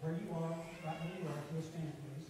where you are, right where you are, if you'll stand, please.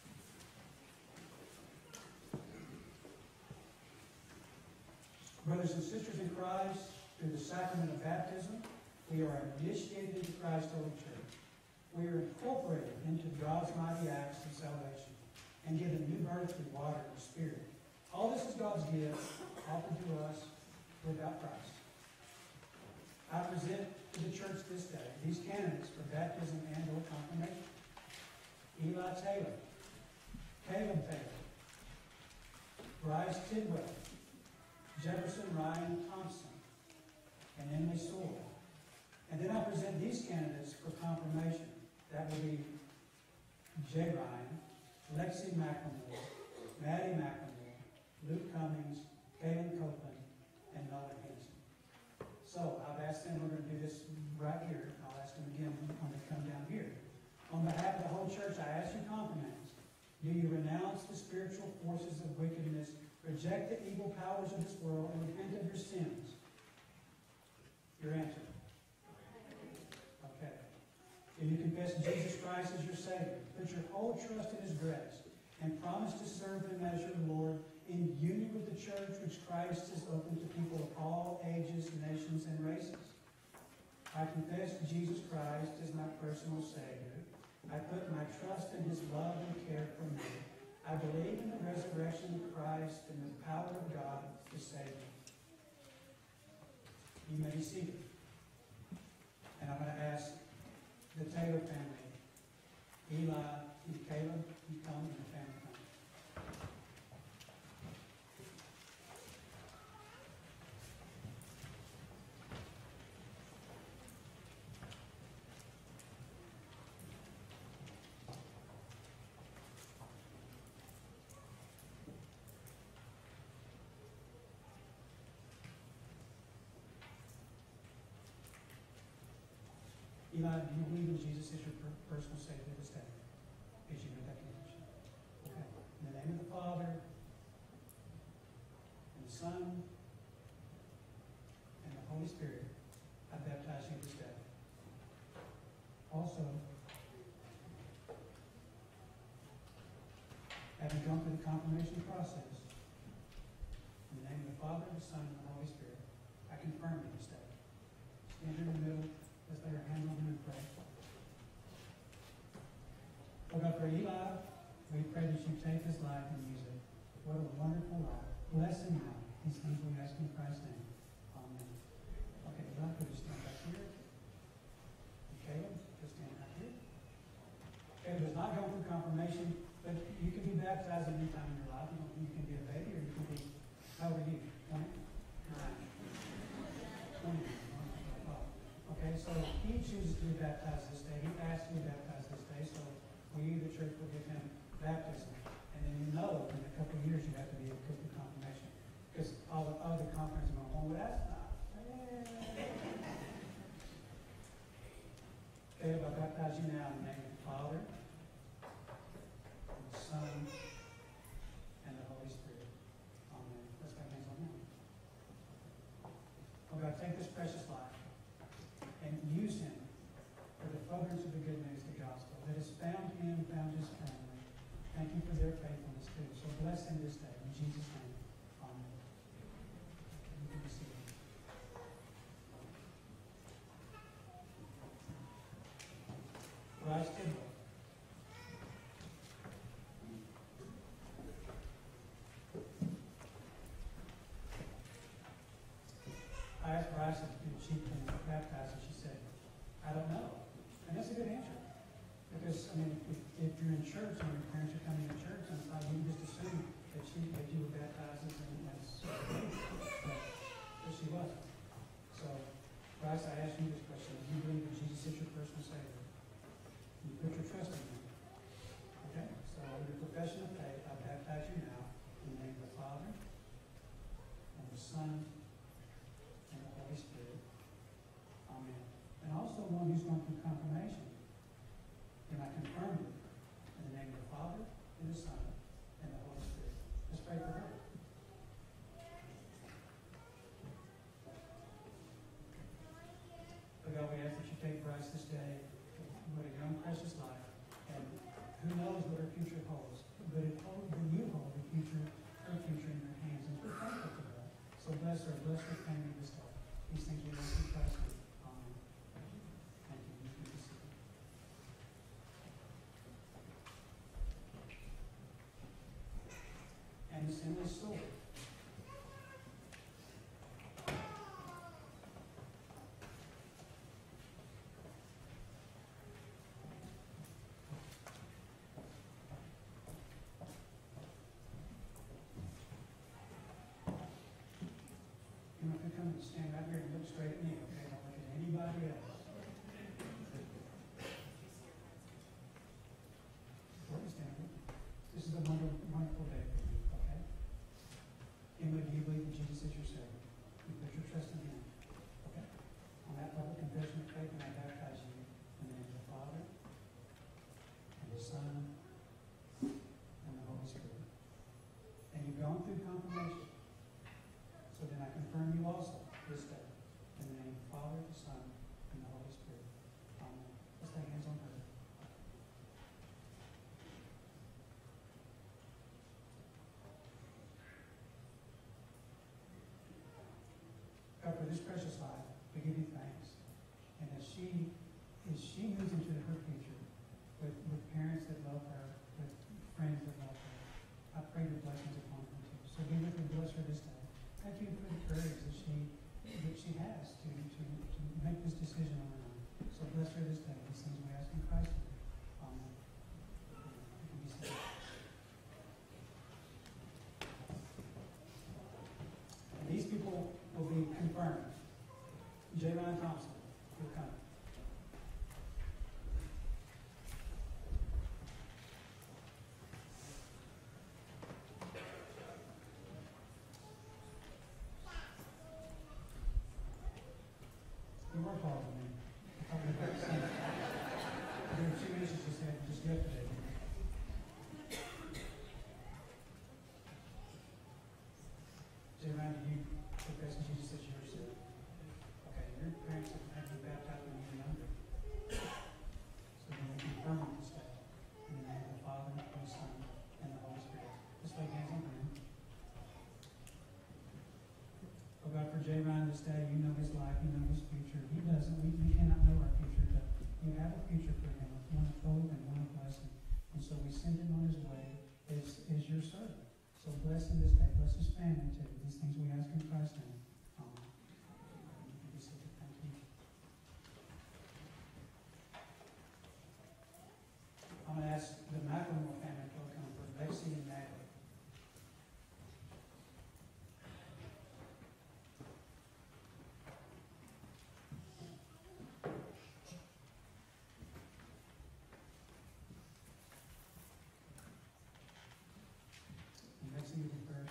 Brothers and sisters in Christ, through the sacrament of baptism, we are initiated into Christ's holy church. We are incorporated into God's mighty acts of salvation and given new birth through water and the Spirit. All this is God's gift offered to us without price. I present to the church this day these candidates for baptism and or confirmation. Eli Taylor, Caleb Taylor, Bryce Tidwell, Jefferson Ryan Thompson, and Emily Sewell. And then I present these candidates for confirmation. That will be Jay Ryan, Lexi McElmore, Maddie McElmore, Luke Cummings, Kaylin Copeland, and Nolan Hanson. So I've asked them, we're going to do this right here. I'll ask them again when they come down here. On behalf of the whole church, I ask you confirmands, do you renounce the spiritual forces of wickedness, reject the evil powers of this world, and repent of your sins? Your answer. Okay. Do you confess Jesus Christ as your Savior? Put your whole trust in His grace and promise to serve Him as your Lord in union with the church which Christ has opened to people of all ages, nations, and races. I confess Jesus Christ as my personal Savior. I put my trust in His love and care for me. I believe in the resurrection of Christ and the power of God to save me. You may be seated. And I'm going to ask the Taylor family, Eli and Caleb, you come and the family come. Eli, do you believe in Jesus as your personal Savior this day? As you make that confession. Okay. In the name of the Father, and the Son, and the Holy Spirit, I baptize you this day. Also, having gone through the confirmation process, in the name of the Father, the Son, and the Holy Spirit, I confirm you this day. Stand in the middle. Let's lay our hand on him and pray. Lord God, for Eli, we pray that you take his life and use it. What a wonderful life. Bless him now. These things we ask in Christ's name. Amen. Okay, Eli, could you stand back here? And Caleb, just stand back here. Caleb does not go through confirmation, but you can be baptized at any time in your life. You can be a baby or you can be, how old are you? 20? 20. Okay, so he chooses to be baptized this day. He asked to be baptized this day, so we, the church, will give him baptism. And then you know, in a couple of years, you have to be able to do confirmation. Because all the other conferences are going, well, that's not. Okay, I baptize you now in the name of the Father, and the Son, and the Holy Spirit. Amen. Let's lay hands on him. Oh God, take this precious life and use him for the furtherance of the good news, the gospel, that has found him, found his family. Thank you for their faithfulness too. So bless them this day. In Jesus' name, amen. You can be seated. Bryce Tidwell. I asked Bryce if she can baptize, and she said, I don't know. And that's a good answer. Because, I mean, if you're in church and your parents are coming to church, and it's like you just assume that you were baptized as but she wasn't. So, Bryce, I asked you this question. Do you believe that Jesus is your personal Savior? You put your trust in him. Okay? So, with your profession of faith, I baptize you now in the name of the Father, and the Son, and the Holy Spirit. Amen. And also one who's going through confirmation. And I confirm it in the name of the Father, and the Son, and the Holy Spirit. Let's pray for her. Lord God, we ask that you take Bryce Who knows what her future holds? But you hold her future in your hands, and we're thankful for that. So bless her family this day. These things we ask in Christ's name. Amen. Thank you. You can be seated. And it's in this story. You know, if you come and stand right here and look straight at me, okay? Don't look at anybody else. Where is standing? This is a wonderful day for you, okay? Emily, do you believe that Jesus is your Savior? You put your trust in Him, okay? On that public confession of faith, and I baptize you in the name of the Father, and the Son, and the Holy Spirit. And you've gone through confirmation. So then I confirm you also this day in the name of the Father, the Son, and the Holy Spirit. Amen. Let's lay hands on her. God, for this precious life, we give you thanks. And as she moves into her future with parents that love her, with friends that love her, I pray your blessings upon her too. So be with her, bless her this day. Thank you for the courage that she has to make this decision on her own. So bless her this day. These things we ask in Christ's name. Amen. You can be seated. And these people will be confirmed. J. Ryan Thompson will come. You were taller than me. Probably about the same. There were 2 inches just yesterday. J. Ryan, do you confess Jesus as your Savior? Okay, your parents have you baptized when you were younger. So then we confirm it this day. In the name of the Father, and the Son, and the Holy Spirit. Let's lay hands on him. Oh God, for J. Ryan this day, you know his life, you know his future. He doesn't. We cannot know our future, but you have a future for him, one of hope and one of blessing. And so we send him on his way as your servant. So bless him this day. Bless his family too. These things we ask in Christ's name. Amen. You can be seated. Thank you. I'm going to ask the McLemore family to come for Lacey and Natalie. Lexi, you can first.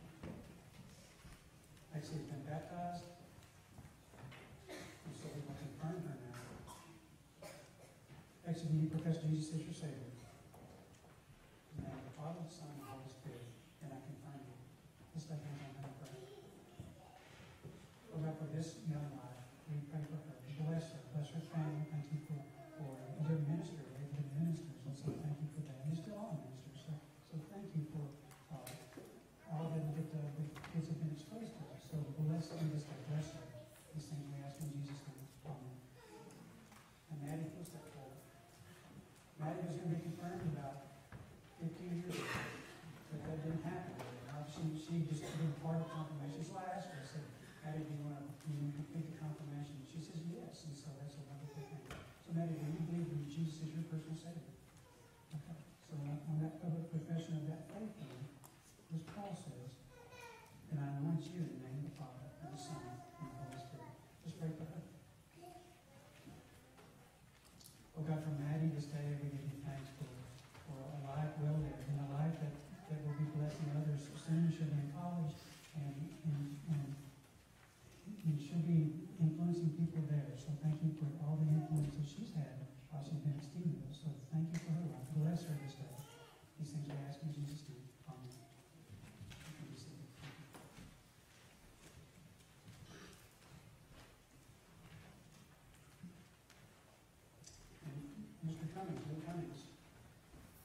Lexi has been baptized, and so we will confirm her now. Lexi, do you profess Jesus as your Savior? In the name of the Father, the Son, and the Holy Spirit, and I confirm you. Let's lay hands on her and pray. Lord God, for this young life, we pray for her. Bless her family. Thank you for their ministry. They've been ministers, and so thank you for that. And they're still all ministers, so thank you for all that the kids have been exposed to. So bless them this day. Bless her. These things we ask in Jesus' name. Amen. And Maddie, please step forward. Maddie was going to be confirmed about 15 years ago, but that didn't happen. She just did part of confirmation. So I asked her, I said, Maddie, do you want to complete the confirmation? And she says yes, and so that's a wonderful thing. So Maddie, do you believe that Jesus is your personal Savior? Okay. So on that public profession of that faith, as Paul says, and I anoint you in the name of the Father, and the Son, and the Holy Spirit. Just pray for her. Oh God, for Maddie this day, we give you thanks for a life well lived, and a life that will be blessing others. Soon she'll be in college, and she'll be influencing people there. So thank you for all the influence that she's had while she's been at Stephenville. So thank you for her life. Bless her this day. These things we ask in Jesus' name. Amen. Mr. Cummings, Luke Cummings.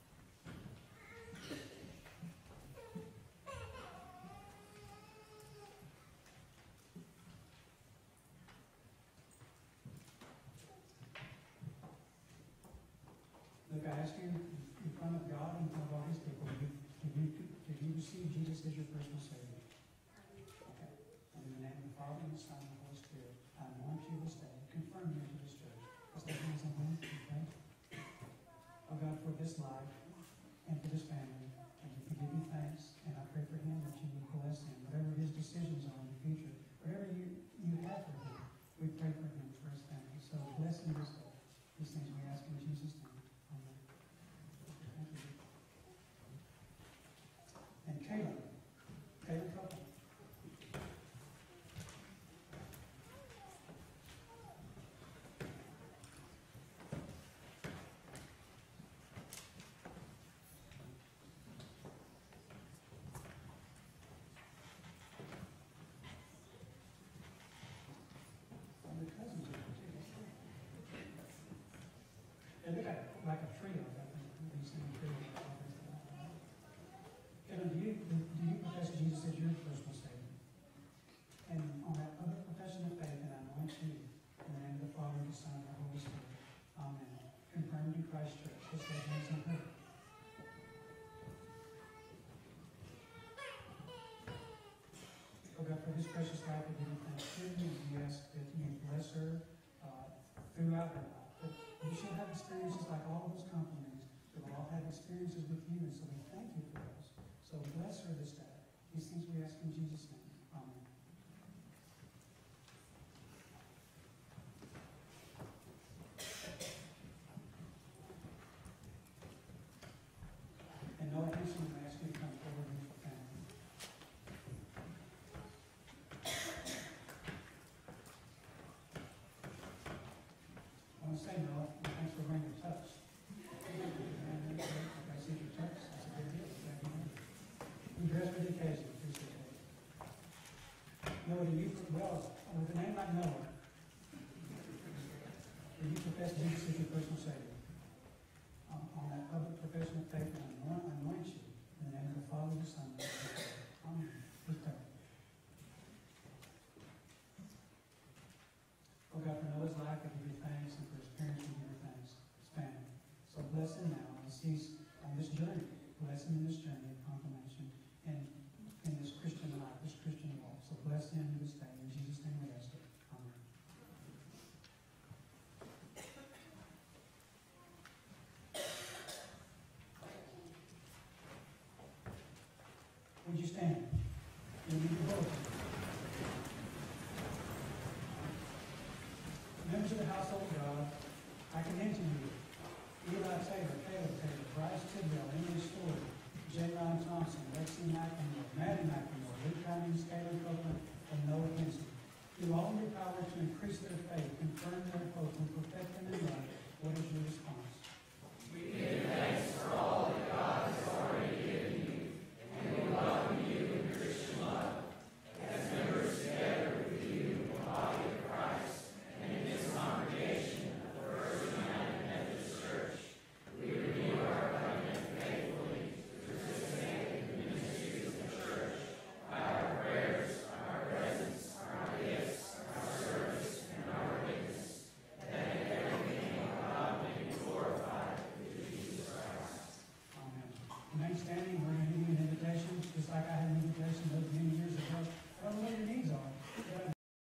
ask you in front of God and in front of all His people, did you receive Jesus as your personal Savior? Okay. And in the name of the Father, and the Son, and the Holy Spirit, I anoint you this day, confirm you into this church. Let's take hands on Him, okay? Oh God, for this life and for this family, and we give you thanks, and I pray for him that you would bless him, whatever his decisions are in the future, whatever you have for him, we pray for him, for his family. So bless him this day. These things we ask in Jesus' name. Amen. Thank you. And Caleb Couple. They look like a trio, I think. These things Kevin, do you profess Jesus as your personal Savior? And on that other profession of faith, and I anoint you in the name of the Father, the Son, and the Holy Spirit. Amen. Confirmed in Christ Church. Let's lay hands on her. Oh God, for this precious life, we give you thanksgiving, and we ask that you bless her throughout her life. But you shall have experiences like all those confirmands. They will all have experiences with you, and so we thank you for those. So bless her this day. These things we ask in Jesus' name. Amen. And Noah Hanson, I ask you to come forward with your family. I want to say, Noah, thanks for bringing your touch. I see your touch. That's a good deal. You dress for the occasion. Appreciate it. Noah, with a name like Noah, do you profess Jesus as your personal Savior? On that public profession of faith, and anoint you in the name of the Father, the Son, and the Holy Spirit. Amen. Please pray. Oh God, for Noah's life, I give you thanks, and for his parents, we give you thanks. His family. So bless him now as he's on this journey. Bless him in this journey of confirmation and in this Christian life, this Christian walk. So bless him this day. In Jesus' name we ask it. Amen. Would you stand? You need to vote. Members of the household of God, I commend to you Eli Taylor, Caleb Taylor, Bryce Tidwell, Emily Stewart, J. Ryan Thompson, Lexi McEnroe, Maddie McEnroe, Luke Cummings, Caleb Copeland, and Noah Henson. Do all in your power to increase their faith, confirm their hope, and perfect them in love. What is your response? We give thanks for all that God has already given you, and we welcome you in Christian love. As members together with you in the body of Christ and in this congregation of the First United Methodist Church, we renew our covenant faithfully to sustain the ministries of the church by our prayers, our presence, our gifts, our service, and our witness, that in everything God may be glorified through Jesus Christ. Amen. Remain standing. We're going to give you an invitation, just like I had an invitation. Those